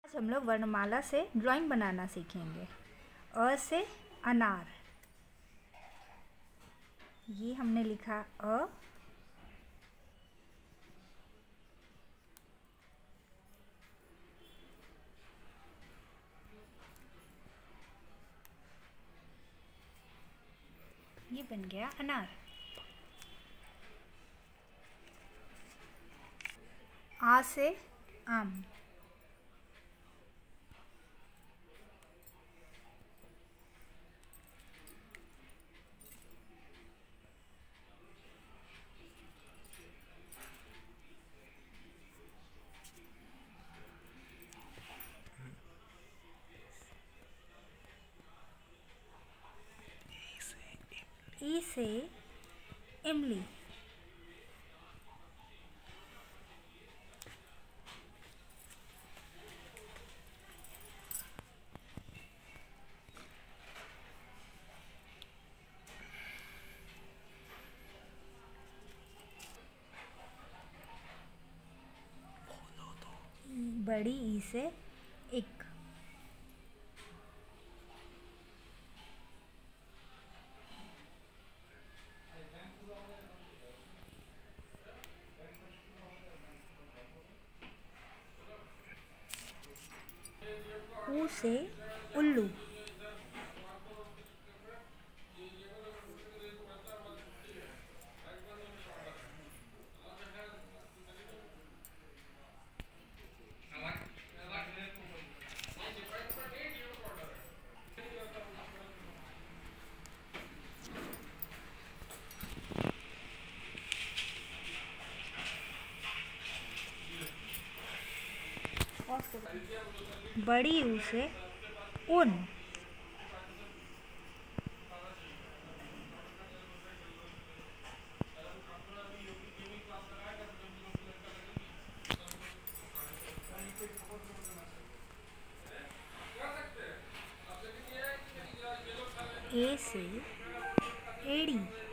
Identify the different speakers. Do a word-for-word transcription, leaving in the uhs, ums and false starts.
Speaker 1: आज हम लोग वर्णमाला से ड्राइंग बनाना सीखेंगे। अ से अनार, ये हमने लिखा अ। ये बन गया अनार। आ से आम, ई से इमली, बड़ी ई से इक, ऊ से उल्लू, बड़ी ऊ से उन, ए से एड़ी,